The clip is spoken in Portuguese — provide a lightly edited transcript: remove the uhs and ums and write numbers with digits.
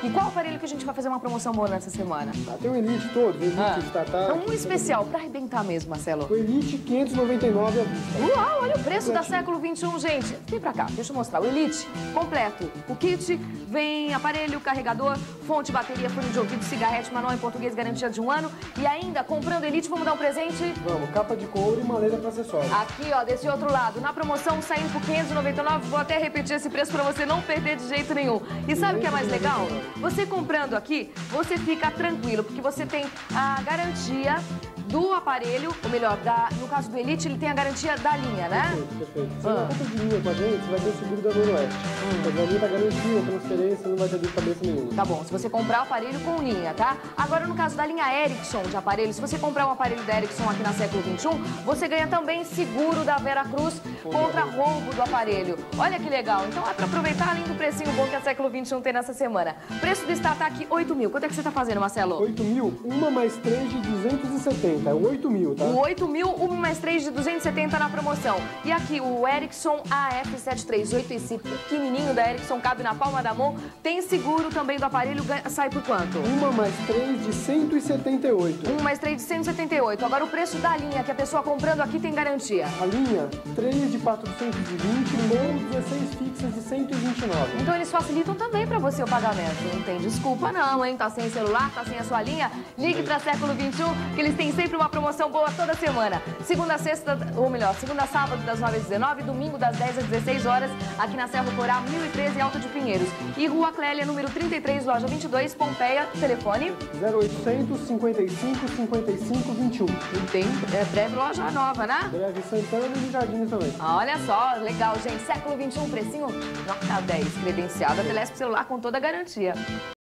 E qual aparelho que a gente vai fazer uma promoção boa nessa semana? Tem o Elite todos, Elite, Startup. Então, um especial, pra arrebentar mesmo, Marcelo. O Elite 599 à vista. Uau, olha o preço da século XXI, gente. Vem pra cá, deixa eu mostrar. O Elite completo. O kit vem aparelho, carregador, fonte, bateria, fone de ouvido, cigarrete, manual em português, garantia de 1 ano. E ainda, comprando Elite, vamos dar um presente? Vamos, capa de couro e maleta para acessórios. Aqui, ó, desse outro lado. Na promoção, saindo por 599, vou até repetir esse preço pra você não perder de jeito nenhum. E sabe o que é mais legal? Você comprando aqui, você fica tranquilo, porque você tem a garantia do aparelho, ou melhor, no caso do Elite, ele tem a garantia da linha, né? Perfeito. Você não compra de linha com a gente, você vai ter o seguro da Noroeste. Mas a linha tá garantia, a transferência, não vai ter dor de cabeça nenhuma. Tá bom, se você comprar o aparelho com linha, tá? Agora, no caso da linha Ericsson de aparelho, se você comprar um aparelho da Ericsson aqui na século XXI, você ganha também seguro da Veracruz contra roubo do aparelho. Olha que legal. Então, é pra aproveitar além do precinho bom que a século XXI tem nessa semana. Preço do Startup, 8 mil. Quanto é que você tá fazendo, Marcelo? 8 mil, uma mais 3 de 270. É 8 mil, tá? O 8 mil, 1 mais 3 de 270 na promoção. E aqui, o Ericsson AF738, esse pequenininho da Ericsson, cabe na palma da mão. Tem seguro também do aparelho, sai por quanto? Uma mais 3 de 178. 1 mais 3 de 178. Agora, o preço da linha que a pessoa comprando aqui tem garantia. A linha, 3 de 420 ou 16 fixas de 129. Então, eles facilitam também pra você o pagamento. Não tem desculpa não, hein? Tá sem celular, tá sem a sua linha? Ligue pra século XXI, que eles têm sempre uma promoção boa toda semana. Segunda a sexta, ou melhor, segunda a sábado das 9 às 19, domingo das 10 às 16 horas, aqui na Serra Corá, 1013, Alto de Pinheiros. E Rua Clélia, número 33, loja 22, Pompeia, telefone? 0800 55 55 21. E tem breve loja nova, né? Breve Santana e Jardins também. Olha só, legal, gente. Século XXI, precinho nota 10, credenciada, Telesp celular com toda a garantia.